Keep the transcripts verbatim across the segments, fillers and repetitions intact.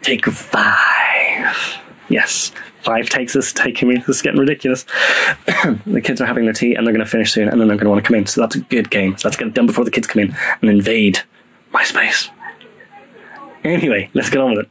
Take five. Yes, five takes this taking me. This is getting ridiculous. The kids are having their tea and they're going to finish soon and then they're going to want to come in. So that's a good game. So let's get it done before the kids come in and invade my space. Anyway, let's get on with it.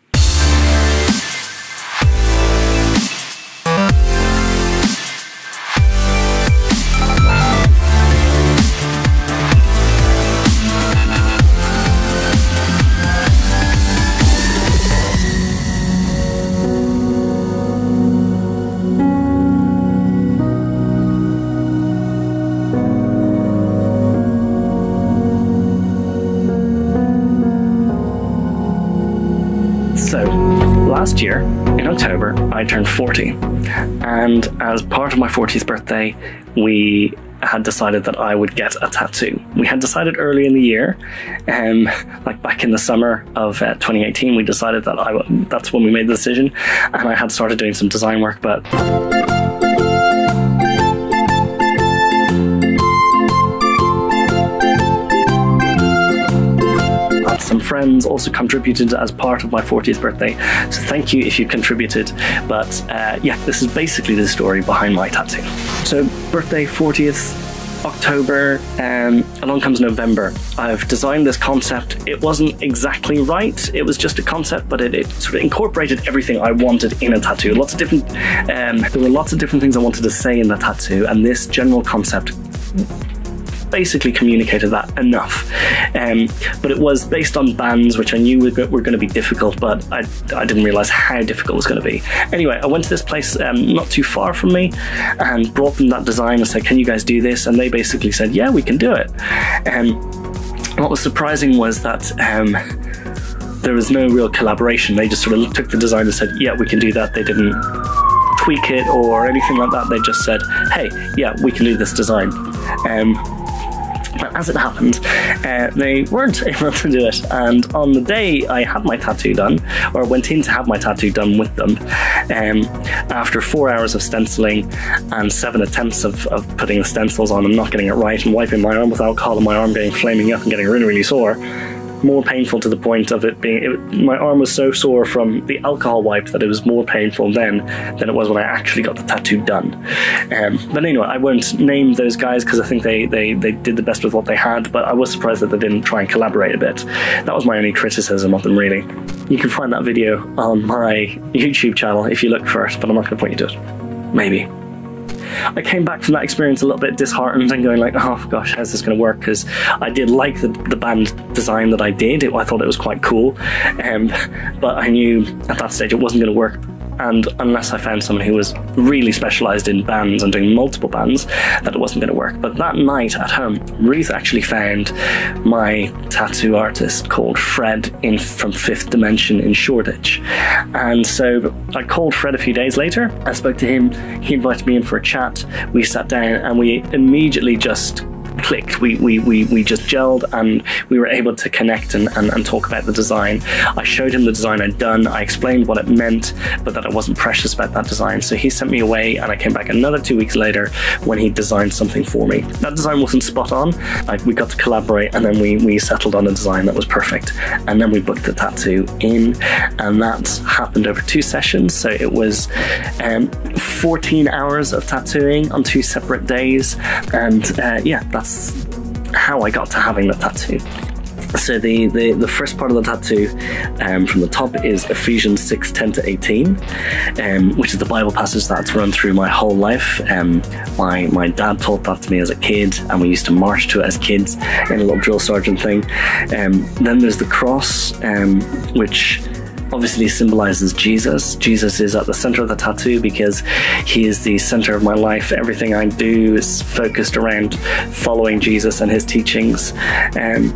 So, last year, in October, I turned forty, and as part of my fortieth birthday, we had decided that I would get a tattoo. We had decided early in the year, um, like back in the summer of uh, twenty eighteen, we decided that I, that's when we made the decision, and I had started doing some design work, but some friends also contributed as part of my fortieth birthday, so thank you if you contributed. But uh, yeah, this is basically the story behind my tattoo. So birthday, fortieth October, um, along comes November. I've designed this concept. It wasn't exactly right, it was just a concept, but it, it sort of incorporated everything I wanted in a tattoo. Lots of different, um, there were lots of different things I wanted to say in the tattoo, and this general concept basically communicated that enough. Um, but it was based on bands, which I knew were, were going to be difficult, but I, I didn't realize how difficult it was going to be. Anyway, I went to this place um, not too far from me and brought them that design and said, can you guys do this? And they basically said, yeah, we can do it. And what was surprising was that um, there was no real collaboration. They just sort of took the design and said, yeah, we can do that. They didn't tweak it or anything like that. They just said, hey, yeah, we can do this design. Um, But as it happened, uh, they weren't able to do it. And on the day I had my tattoo done, or went in to have my tattoo done with them, um, after four hours of stenciling and seven attempts of, of putting the stencils on and not getting it right and wiping my arm with alcohol and my arm getting flaming up and getting really, really sore, more painful to the point of it being, it, my arm was so sore from the alcohol wipe that it was more painful then than it was when I actually got the tattoo done. Um, but anyway, I won't name those guys because I think they, they, they did the best with what they had, but I was surprised that they didn't try and collaborate a bit. That was my only criticism of them, really. You can find that video on my YouTube channel if you look for it, but I'm not going to point you to it. Maybe. I came back from that experience a little bit disheartened and going like, oh gosh, how's this going to work? Because I did like the, the band design that I did. It, I thought it was quite cool, um, but I knew at that stage it wasn't going to work. And unless I found someone who was really specialised in bands and doing multiple bands, that it wasn't going to work. But that night at home, Ruth actually found my tattoo artist called Fred in from Fifth Dimension in Shoreditch. And so I called Fred a few days later. I spoke to him. He invited me in for a chat. We sat down and we immediately just clicked. We, we, we, we just gelled and we were able to connect and, and, and talk about the design. I showed him the design I'd done. I explained what it meant, but that I wasn't precious about that design. So he sent me away and I came back another two weeks later when he designed something for me. That design wasn't spot on. I, we got to collaborate and then we, we settled on a design that was perfect. And then we booked the tattoo in, and that happened over two sessions. So it was um, fourteen hours of tattooing on two separate days. And uh, yeah, that's how I got to having the tattoo. So the, the, the first part of the tattoo um, from the top is Ephesians six, ten to eighteen, um, which is the Bible passage that's run through my whole life. Um, my, my dad taught that to me as a kid, and we used to march to it as kids in a little drill sergeant thing. Um, then there's the cross, um, which obviously symbolizes Jesus. Jesus is at the center of the tattoo because he is the center of my life. Everything I do is focused around following Jesus and his teachings. Um,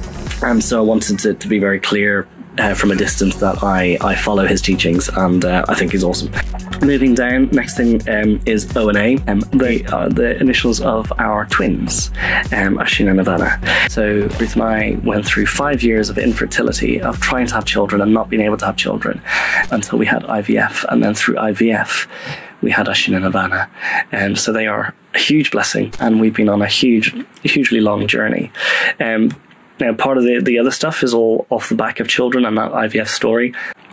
and so I wanted to, to be very clear uh, from a distance that I, I follow his teachings, and uh, I think he's awesome. Moving down, next thing um, is O and A. Um, they are the initials of our twins, um, Ashin and Ivana. So Ruth and I went through five years of infertility, of trying to have children and not being able to have children, until we had I V F, and then through I V F we had Ashin and Ivana. Um, so they are a huge blessing, and we've been on a huge, hugely long journey. Um, Now, part of the, the other stuff is all off the back of children and that I V F story.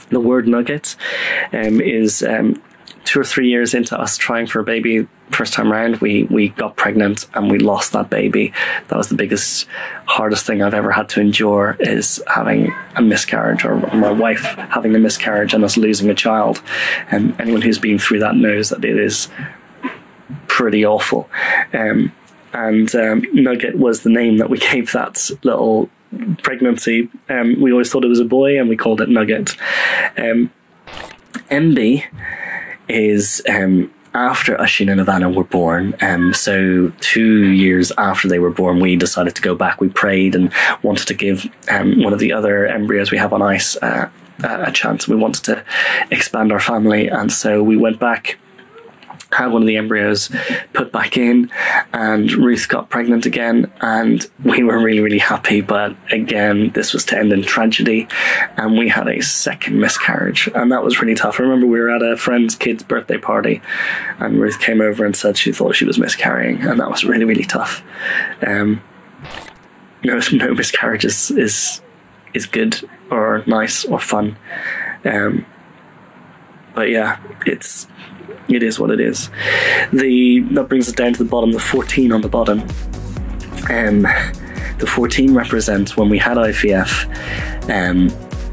The word nugget um, is um, two or three years into us trying for a baby. First time around, we, we got pregnant and we lost that baby. That was the biggest, hardest thing I've ever had to endure, is having a miscarriage, or my wife having a miscarriage and us losing a child. And anyone who's been through that knows that it is pretty awful. Um, and um, Nugget was the name that we gave that little pregnancy. Um, we always thought it was a boy and we called it Nugget. Um, M B is um, after Oisín and Ivana were born. Um, so two years after they were born, we decided to go back. We prayed and wanted to give um, one of the other embryos we have on ice uh, a chance. We wanted to expand our family, and so we went back, had one of the embryos put back in, and Ruth got pregnant again, and we were really, really happy. But again, this was to end in tragedy, and we had a second miscarriage, and that was really tough. I remember we were at a friend's kid's birthday party, and Ruth came over and said she thought she was miscarrying, and that was really, really tough. Um, no, no miscarriages is is good or nice or fun, um, but yeah, it's. It is what it is. The that brings us down to the bottom, the fourteen on the bottom. Um, the fourteen represents when we had I V F. Um,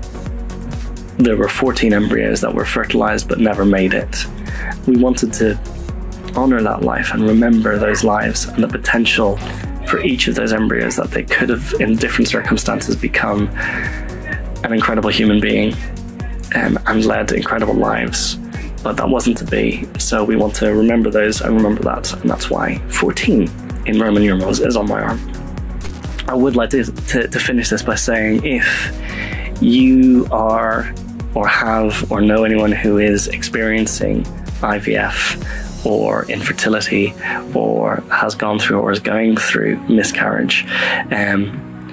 there were fourteen embryos that were fertilized but never made it. We wanted to honor that life and remember those lives and the potential for each of those embryos, that they could have, in different circumstances, become an incredible human being um, and led incredible lives. But that wasn't to be, so we want to remember those and remember that, and that's why fourteen in Roman numerals is on my arm. I would like to, to, to finish this by saying, if you are or have or know anyone who is experiencing I V F or infertility or has gone through or is going through miscarriage, um,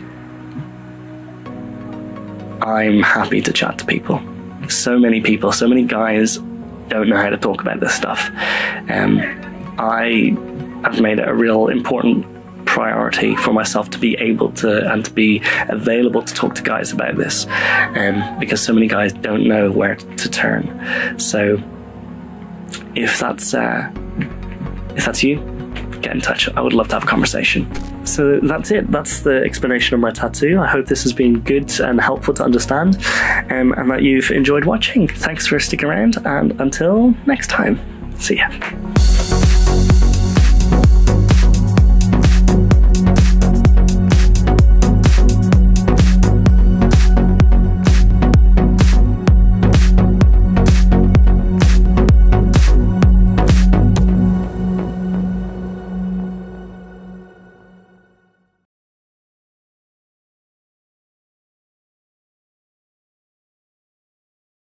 I'm happy to chat to people. So many people, so many guys don't know how to talk about this stuff. Um, I have made it a real important priority for myself to be able to and to be available to talk to guys about this, um, because so many guys don't know where to turn. So if that's uh, if that's you, get in touch. I would love to have a conversation. So that's it. That's the explanation of my tattoo. I hope this has been good and helpful to understand, um, and that you've enjoyed watching. Thanks for sticking around, and until next time, see ya.